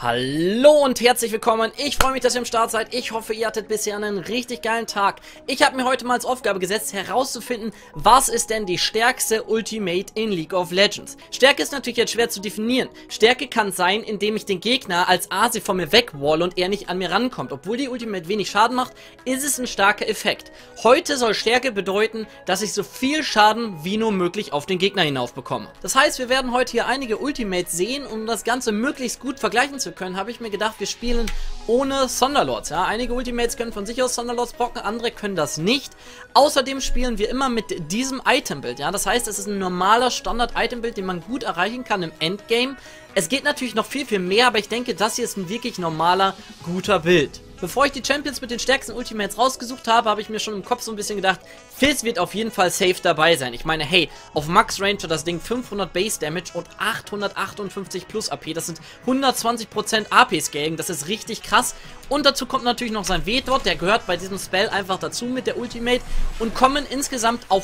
Hallo und herzlich willkommen. Ich freue mich, dass ihr am Start seid. Ich hoffe, ihr hattet bisher einen richtig geilen Tag. Ich habe mir heute mal als Aufgabe gesetzt, herauszufinden, was ist denn die stärkste Ultimate in League of Legends. Stärke ist natürlich jetzt schwer zu definieren. Stärke kann sein, indem ich den Gegner als Asi von mir wegwalle und er nicht an mir rankommt. Obwohl die Ultimate wenig Schaden macht, ist es ein starker Effekt. Heute soll Stärke bedeuten, dass ich so viel Schaden wie nur möglich auf den Gegner hinauf bekomme. Das heißt, wir werden heute hier einige Ultimates sehen, um das Ganze möglichst gut vergleichen zu können, habe ich mir gedacht, wir spielen ohne Thunderlords. Ja? Einige Ultimates können von sich aus Thunderlords brocken, andere können das nicht. Außerdem spielen wir immer mit diesem Itembild. Ja? Das heißt, es ist ein normaler Standard-Itembild, den man gut erreichen kann im Endgame. Es geht natürlich noch viel mehr, aber ich denke, das hier ist ein wirklich normaler, guter Bild. Bevor ich die Champions mit den stärksten Ultimates rausgesucht habe, habe ich mir schon im Kopf so ein bisschen gedacht, Fizz wird auf jeden Fall safe dabei sein. Ich meine, hey, auf Max Range hat das Ding 500 Base Damage und 858 plus AP. Das sind 120% AP-Scaling, das ist richtig krass. Und dazu kommt natürlich noch sein W-Dot, der gehört bei diesem Spell einfach dazu mit der Ultimate. Und kommen insgesamt auf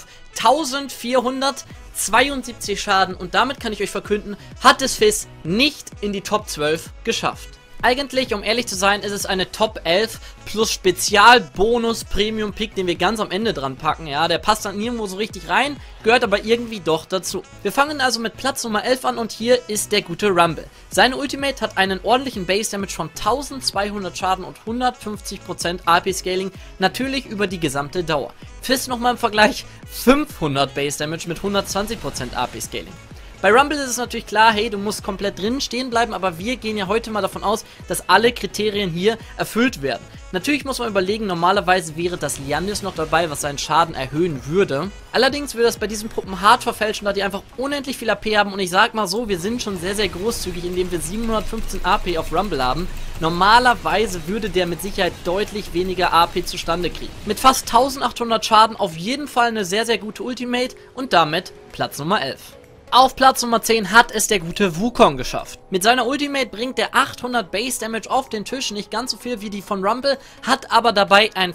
1472 Schaden. Und damit kann ich euch verkünden, hat es Fizz nicht in die Top 12 geschafft. Eigentlich, um ehrlich zu sein, ist es eine Top 11 plus Spezial-Bonus-Premium-Pick, den wir ganz am Ende dran packen. Ja, der passt dann nirgendwo so richtig rein, gehört aber irgendwie doch dazu. Wir fangen also mit Platz Nummer 11 an und hier ist der gute Rumble. Seine Ultimate hat einen ordentlichen Base-Damage von 1200 Schaden und 150% AP-Scaling, natürlich über die gesamte Dauer. Fizz nochmal im Vergleich 500 Base-Damage mit 120% AP-Scaling. Bei Rumble ist es natürlich klar, hey, du musst komplett drinnen stehen bleiben, aber wir gehen ja heute mal davon aus, dass alle Kriterien hier erfüllt werden. Natürlich muss man überlegen, normalerweise wäre das Liandis noch dabei, was seinen Schaden erhöhen würde. Allerdings würde das bei diesen Puppen hart verfälschen, da die einfach unendlich viel AP haben und ich sag mal so, wir sind schon sehr großzügig, indem wir 715 AP auf Rumble haben. Normalerweise würde der mit Sicherheit deutlich weniger AP zustande kriegen. Mit fast 1800 Schaden auf jeden Fall eine sehr gute Ultimate und damit Platz Nummer 11. Auf Platz Nummer 10 hat es der gute Wukong geschafft. Mit seiner Ultimate bringt er 800 Base Damage auf den Tisch, nicht ganz so viel wie die von Rumble, hat aber dabei ein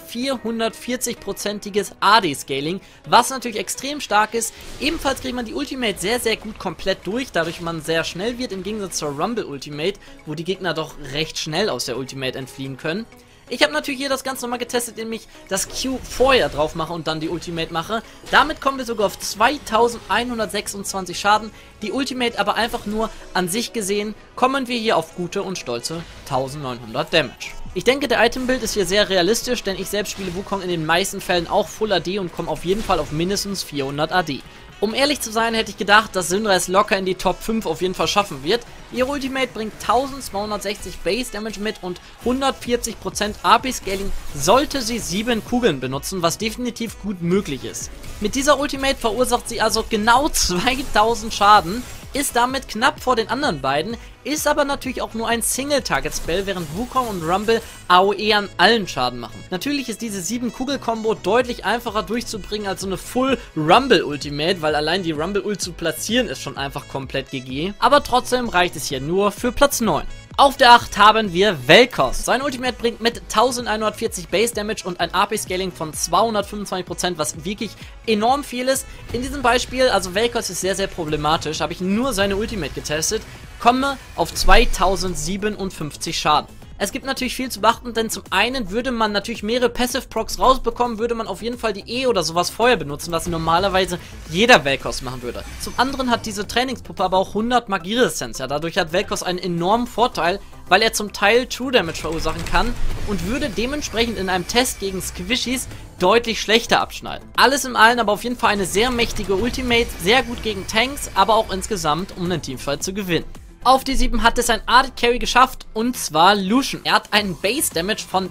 440%iges AD-Scaling, was natürlich extrem stark ist. Ebenfalls kriegt man die Ultimate sehr gut komplett durch, dadurch man sehr schnell wird, im Gegensatz zur Rumble Ultimate, wo die Gegner doch recht schnell aus der Ultimate entfliehen können. Ich habe natürlich hier das Ganze nochmal getestet, indem ich das Q vorher drauf mache und dann die Ultimate mache. Damit kommen wir sogar auf 2126 Schaden. Die Ultimate aber einfach nur an sich gesehen, kommen wir hier auf gute und stolze 1900 Damage. Ich denke, der Itembild ist hier sehr realistisch, denn ich selbst spiele Wukong in den meisten Fällen auch Full AD und komme auf jeden Fall auf mindestens 400 AD. Um ehrlich zu sein, hätte ich gedacht, dass Syndra es locker in die Top 5 auf jeden Fall schaffen wird. Ihre Ultimate bringt 1260 Base Damage mit und 140% AP-Scaling, sollte sie 7 Kugeln benutzen, was definitiv gut möglich ist. Mit dieser Ultimate verursacht sie also genau 2000 Schaden, ist damit knapp vor den anderen beiden, ist aber natürlich auch nur ein Single-Target-Spell, während Wukong und Rumble AOE an allen Schaden machen. Natürlich ist diese 7-Kugel-Kombo deutlich einfacher durchzubringen als so eine Full-Rumble-Ultimate, weil allein die Rumble-Ult zu platzieren ist schon einfach komplett GG. Aber trotzdem reicht es hier nur für Platz 9. Auf der 8 haben wir Vel'Koz. Sein Ultimate bringt mit 1140 Base Damage und ein AP-Scaling von 225%, was wirklich enorm viel ist. In diesem Beispiel, also Vel'Koz ist sehr problematisch, habe ich nur seine Ultimate getestet, komme auf 2057 Schaden. Es gibt natürlich viel zu beachten, denn zum einen würde man natürlich mehrere Passive Procs rausbekommen, würde man auf jeden Fall die E oder sowas vorher benutzen, was normalerweise jeder Vel'Koz machen würde. Zum anderen hat diese Trainingspuppe aber auch 100 Magieresistenz, ja, dadurch hat Vel'Koz einen enormen Vorteil, weil er zum Teil True Damage verursachen kann und würde dementsprechend in einem Test gegen Squishies deutlich schlechter abschneiden. Alles in allem aber auf jeden Fall eine sehr mächtige Ultimate, sehr gut gegen Tanks, aber auch insgesamt, um den Teamfight zu gewinnen. Auf die 7 hat es ein AD Carry geschafft, und zwar Lucian. Er hat einen Base Damage von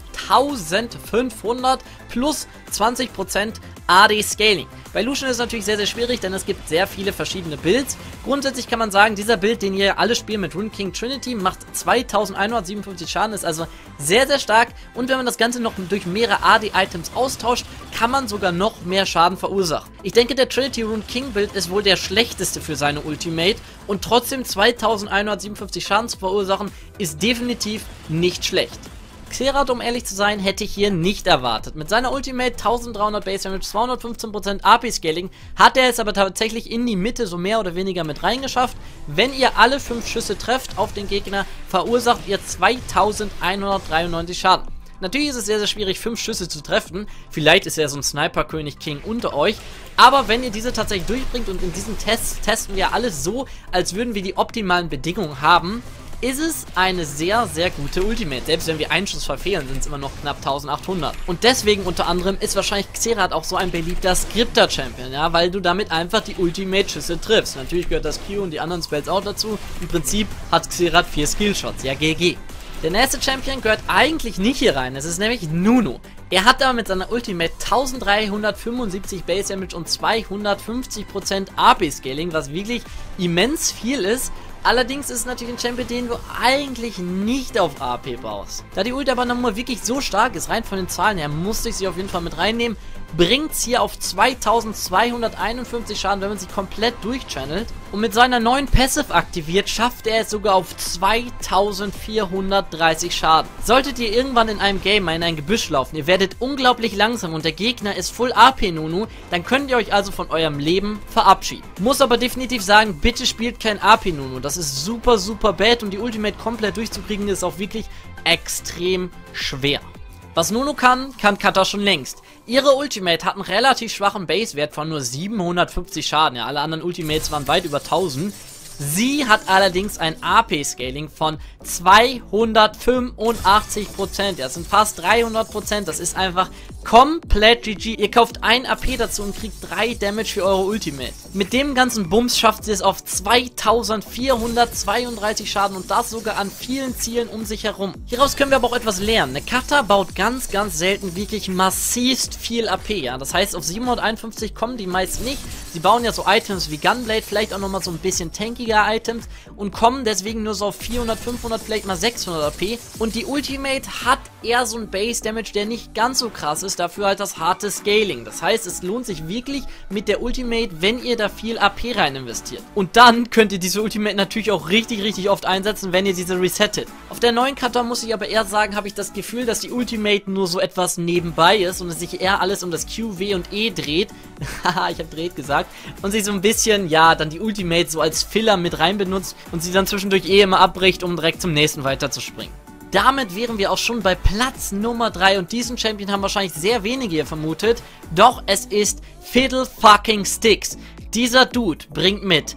1500 plus 20% AD Scaling. Bei Lucian ist es natürlich sehr schwierig, denn es gibt sehr viele verschiedene Builds. Grundsätzlich kann man sagen, dieser Build, den ihr alle spielen mit Rune King Trinity, macht 2157 Schaden, ist also sehr stark. Und wenn man das Ganze noch durch mehrere AD-Items austauscht, kann man sogar noch mehr Schaden verursachen. Ich denke, der Trinity Rune King Build ist wohl der schlechteste für seine Ultimate und trotzdem 2157 Schaden zu verursachen, ist definitiv nicht schlecht. Xerath, um ehrlich zu sein, hätte ich hier nicht erwartet. Mit seiner Ultimate 1300 Base Damage, 215% AP-Scaling hat er es aber tatsächlich in die Mitte so mehr oder weniger mit reingeschafft. Wenn ihr alle 5 Schüsse trefft auf den Gegner, verursacht ihr 2193 Schaden. Natürlich ist es sehr, sehr schwierig, 5 Schüsse zu treffen. Vielleicht ist er so ein Sniper-König-King unter euch. Aber wenn ihr diese tatsächlich durchbringt, und in diesen Tests testen wir alles so, als würden wir die optimalen Bedingungen haben, ist es eine sehr, sehr gute Ultimate. Selbst wenn wir einen Schuss verfehlen, sind es immer noch knapp 1800. Und deswegen unter anderem ist wahrscheinlich Xerath auch so ein beliebter Skripter-Champion, ja, weil du damit einfach die Ultimate-Schüsse triffst. Natürlich gehört das Q und die anderen Spells auch dazu. Im Prinzip hat Xerath 4 Skillshots, ja, GG. Der nächste Champion gehört eigentlich nicht hier rein, es ist nämlich Nunu. Er hat aber mit seiner Ultimate 1375 Base Damage und 250% AP-Scaling, was wirklich immens viel ist. Allerdings ist es natürlich ein Champion, den du eigentlich nicht auf AP baust. Da die Ult aber nochmal wirklich so stark ist, rein von den Zahlen her, musste ich sie auf jeden Fall mit reinnehmen, bringt es hier auf 2251 Schaden, wenn man sie komplett durchchannelt. Und mit seiner neuen Passive aktiviert, schafft er es sogar auf 2430 Schaden. Solltet ihr irgendwann in einem Game mal in ein Gebüsch laufen, ihr werdet unglaublich langsam und der Gegner ist Full AP Nunu, dann könnt ihr euch also von eurem Leben verabschieden. Muss aber definitiv sagen, bitte spielt kein AP Nunu, das ist super, super bad und die Ultimate komplett durchzukriegen ist auch wirklich extrem schwer. Was Nunu kann Kata schon längst. Ihre Ultimate hat einen relativ schwachen Basewert von nur 750 Schaden. Ja, alle anderen Ultimates waren weit über 1000. Sie hat allerdings ein AP-Scaling von 285%. Das sind fast 300%. Das ist einfach komplett GG. Ihr kauft ein AP dazu und kriegt 3 Damage für eure Ultimate. Mit dem ganzen Bums schafft sie es auf 2432 Schaden und das sogar an vielen Zielen um sich herum. Hieraus können wir aber auch etwas lernen. Eine Kata baut ganz, ganz selten wirklich massivst viel AP. Ja? Das heißt, auf 751 kommen die meist nicht. Sie bauen ja so Items wie Gunblade, vielleicht auch nochmal so ein bisschen tankiger Items und kommen deswegen nur so auf 400, 500, vielleicht mal 600 AP. Und die Ultimate hat eher so ein Base Damage, der nicht ganz so krass ist, dafür halt das harte Scaling. Das heißt, es lohnt sich wirklich mit der Ultimate, wenn ihr da viel AP rein investiert. Und dann könnt ihr diese Ultimate natürlich auch richtig, richtig oft einsetzen, wenn ihr diese resettet. Auf der neuen Kata muss ich aber eher sagen, habe ich das Gefühl, dass die Ultimate nur so etwas nebenbei ist und es sich eher alles um das Q, W und E dreht. Haha, ich habe dreht gesagt. Und sich so ein bisschen, ja, dann die Ultimate so als Filler mit rein benutzt und sie dann zwischendurch immer abbricht, um direkt zum nächsten weiterzuspringen. Damit wären wir auch schon bei Platz Nummer 3 und diesen Champion haben wahrscheinlich sehr wenige hier vermutet, doch es ist Fiddle fucking Sticks. Dieser Dude bringt mit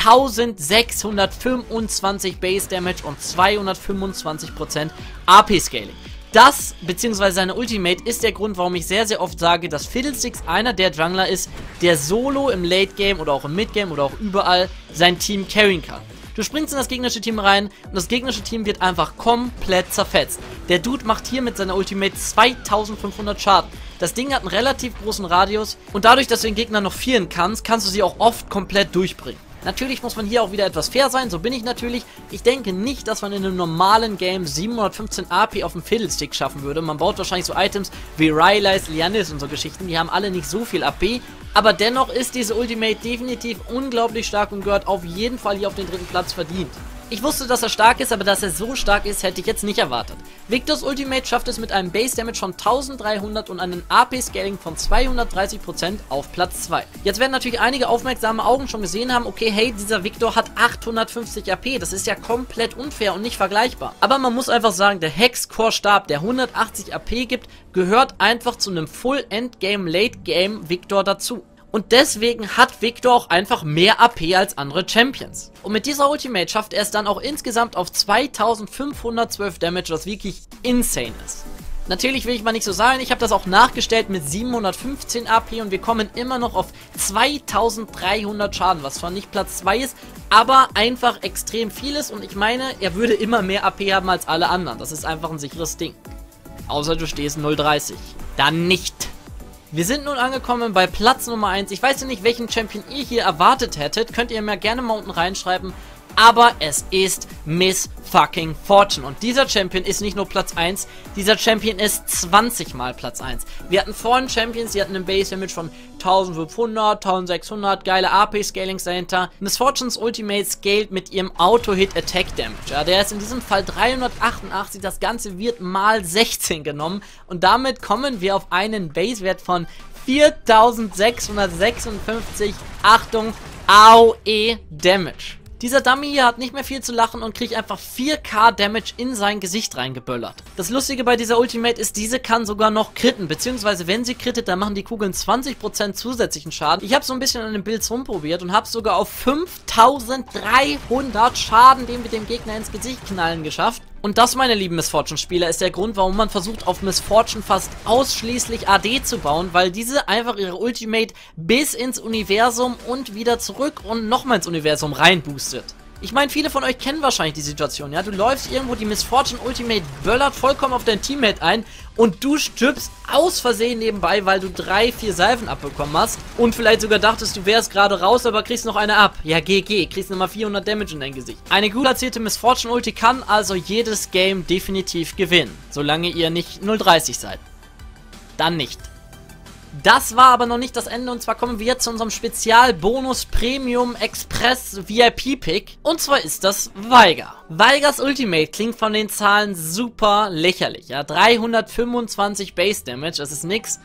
1625 Base Damage und 225% AP Scaling. Das, beziehungsweise seine Ultimate, ist der Grund, warum ich sehr, sehr oft sage, dass Fiddlesticks einer der Jungler ist, der solo im Late Game oder auch im Mid Game oder auch überall sein Team carryen kann. Du springst in das gegnerische Team rein und das gegnerische Team wird einfach komplett zerfetzt. Der Dude macht hier mit seiner Ultimate 2500 Schaden. Das Ding hat einen relativ großen Radius und dadurch, dass du den Gegner noch fearen kannst, kannst du sie auch oft komplett durchbringen. Natürlich muss man hier auch wieder etwas fair sein, so bin ich natürlich. Ich denke nicht, dass man in einem normalen Game 715 AP auf dem Fiddlestick schaffen würde. Man baut wahrscheinlich so Items wie Rylai's, Lianis und so Geschichten, die haben alle nicht so viel AP. Aber dennoch ist diese Ultimate definitiv unglaublich stark und gehört auf jeden Fall hier auf den 3. Platz verdient. Ich wusste, dass er stark ist, aber dass er so stark ist, hätte ich jetzt nicht erwartet. Victors Ultimate schafft es mit einem Base Damage von 1300 und einem AP Scaling von 230% auf Platz 2. Jetzt werden natürlich einige aufmerksame Augen schon gesehen haben, okay, hey, dieser Victor hat 850 AP, das ist ja komplett unfair und nicht vergleichbar. Aber man muss einfach sagen, der Hex-Core Stab, der 180 AP gibt, gehört einfach zu einem Full Endgame, Late Game Victor dazu. Und deswegen hat Victor auch einfach mehr AP als andere Champions. Und mit dieser Ultimate schafft er es dann auch insgesamt auf 2512 Damage, was wirklich insane ist. Natürlich will ich mal nicht so sagen, ich habe das auch nachgestellt mit 715 AP und wir kommen immer noch auf 2300 Schaden, was zwar nicht Platz 2 ist, aber einfach extrem viel ist und ich meine, er würde immer mehr AP haben als alle anderen. Das ist einfach ein sicheres Ding. Außer du stehst 0,30. Dann nicht. Wir sind nun angekommen bei Platz Nummer 1. Ich weiß ja nicht, welchen Champion ihr hier erwartet hättet. Könnt ihr mir gerne mal unten reinschreiben. aber es ist Miss fucking Fortune. Und dieser Champion ist nicht nur Platz 1, dieser Champion ist 20 mal Platz 1. Wir hatten vorhin Champions, die hatten einen Base Damage von 1500, 1600, geile AP-Scalings dahinter. Miss Fortunes Ultimate scaled mit ihrem Auto-Hit Attack Damage. Ja, der ist in diesem Fall 388, das Ganze wird mal 16 genommen. Und damit kommen wir auf einen Base-Wert von 4656, Achtung, AOE Damage. Dieser Dummy hier hat nicht mehr viel zu lachen und kriegt einfach 4k Damage in sein Gesicht reingeböllert. Das Lustige bei dieser Ultimate ist, diese kann sogar noch critten, beziehungsweise wenn sie crittet, dann machen die Kugeln 20% zusätzlichen Schaden. Ich habe so ein bisschen an den Builds rumprobiert und habe sogar auf 5300 Schaden, den wir dem Gegner ins Gesicht knallen, geschafft. Und das, meine lieben Miss Fortune-Spieler, ist der Grund, warum man versucht, auf Miss Fortune fast ausschließlich AD zu bauen, weil diese einfach ihre Ultimate bis ins Universum und wieder zurück und nochmal ins Universum reinboostet. Ich meine, viele von euch kennen wahrscheinlich die Situation, ja? Du läufst irgendwo, die Miss Fortune Ultimate böllert vollkommen auf dein Teammate ein und du stirbst aus Versehen nebenbei, weil du 3, 4 Salven abbekommen hast und vielleicht sogar dachtest, du wärst gerade raus, aber kriegst noch eine ab. Ja, GG, kriegst nochmal 400 Damage in dein Gesicht. Eine gut platzierte Miss Fortune Ulti kann also jedes Game definitiv gewinnen, solange ihr nicht 0:30 seid. Dann nicht. Das war aber noch nicht das Ende, und zwar kommen wir jetzt zu unserem Spezial-Bonus Premium Express VIP Pick, und zwar ist das Veigar. Veigars Ultimate klingt von den Zahlen super lächerlich, ja, 325 Base Damage, das ist nix,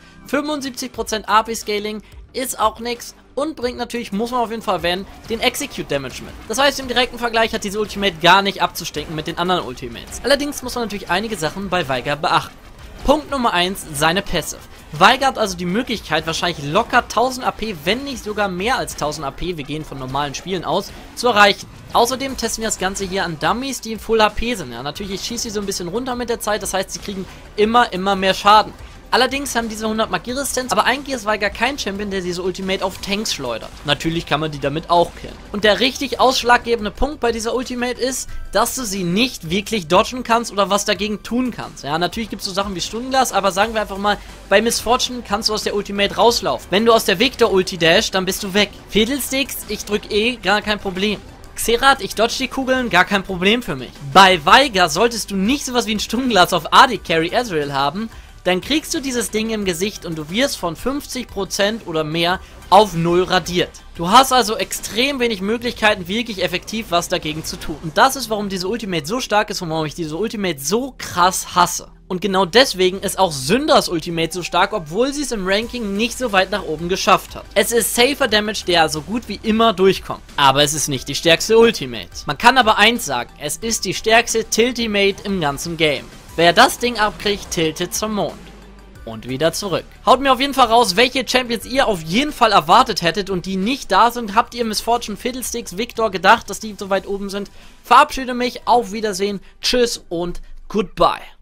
75% AP Scaling ist auch nix und bringt natürlich, muss man auf jeden Fall erwähnen, den Execute Damage mit. Das heißt, im direkten Vergleich hat diese Ultimate gar nicht abzustinken mit den anderen Ultimates. Allerdings muss man natürlich einige Sachen bei Veigar beachten. Punkt Nummer 1, seine Passive. Veigar hat also die Möglichkeit, wahrscheinlich locker 1000 AP, wenn nicht sogar mehr als 1000 AP, wir gehen von normalen Spielen aus, zu erreichen. Außerdem testen wir das Ganze hier an Dummies, die in Full HP sind. Ja, natürlich, ich schieße sie so ein bisschen runter mit der Zeit, das heißt, sie kriegen immer mehr Schaden. Allerdings haben diese 100 Magieresistenz, aber eigentlich ist Veigar kein Champion, der diese Ultimate auf Tanks schleudert. Natürlich kann man die damit auch killen. Und der richtig ausschlaggebende Punkt bei dieser Ultimate ist, dass du sie nicht wirklich dodgen kannst oder was dagegen tun kannst. Ja, natürlich gibt es so Sachen wie Stundenglas, aber sagen wir einfach mal, bei Miss Fortune kannst du aus der Ultimate rauslaufen. Wenn du aus der Victor-Ulti dash, dann bist du weg. Fiddlesticks, ich drück E, gar kein Problem. Xerath, ich dodge die Kugeln, gar kein Problem für mich. Bei Veigar solltest du nicht sowas wie ein Stundenglas auf AD Carry Ezreal haben, dann kriegst du dieses Ding im Gesicht und du wirst von 50% oder mehr auf 0 radiert. Du hast also extrem wenig Möglichkeiten, wirklich effektiv was dagegen zu tun. Und das ist, warum diese Ultimate so stark ist und warum ich diese Ultimate so krass hasse. Und genau deswegen ist auch Synders Ultimate so stark, obwohl sie es im Ranking nicht so weit nach oben geschafft hat. Es ist safer Damage, der so gut wie immer durchkommt. Aber es ist nicht die stärkste Ultimate. Man kann aber eins sagen, es ist die stärkste Tiltimate im ganzen Game. Wer das Ding abkriegt, tiltet zum Mond. Und wieder zurück. Haut mir auf jeden Fall raus, welche Champions ihr auf jeden Fall erwartet hättet und die nicht da sind. Habt ihr Miss Fortune, Fiddlesticks, Victor gedacht, dass die so weit oben sind? Verabschiede mich, auf Wiedersehen, tschüss und goodbye.